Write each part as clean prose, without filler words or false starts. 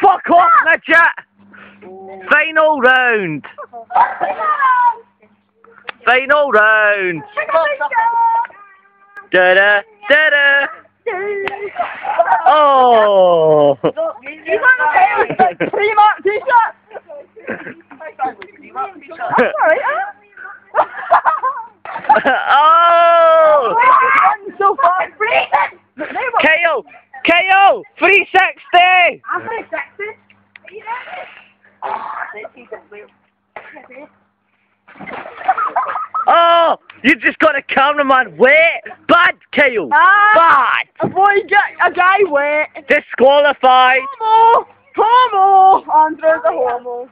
Fuck off, midget! Final round! Final round! Da-da, da-da! Oh! You want to say it was like 3 mark t-shirt? Alright, Oh! so far. KO! KO! 360! I'm 360. Oh! You just got a cameraman wet! Bad, KO! Bad! A boy get a guy wet. Disqualified! Homo! Homo! Andrew's a homo.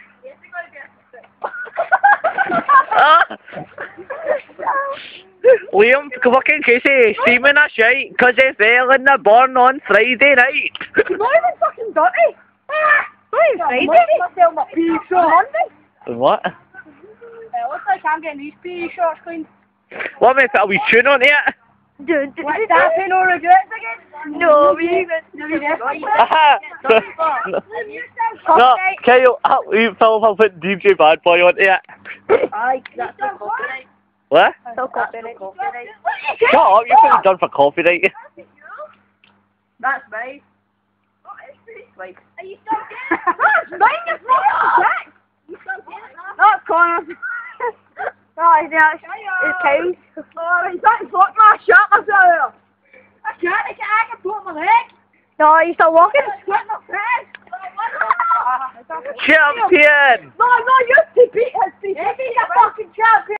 Liam fucking Casey, seeming a shite because he fell in the burn on Friday night. He's not even fucking dirty. Wait, Friday? Monday? What? Looks like I'm getting these PE shorts cleaned. What, me put a wee tune on it? What's that? Pay no regrets again? No, we even. No, Kyle, you Philip, I'll put DJ Bad Boy on it. Aye, that's the copyright. What? So copyright. Shut up, you're pretty done for coffee, right? That's mine. Like. Are you still getting it? That's mine, you're fucking sick! You still getting it? That's Connor. No, it's Kyle's. Oh, he's trying to fuck my shirt myself. I can't put my leg. No, he's still walking. Squint my face. Champion! No, you to beat his feet. He's a fucking champion.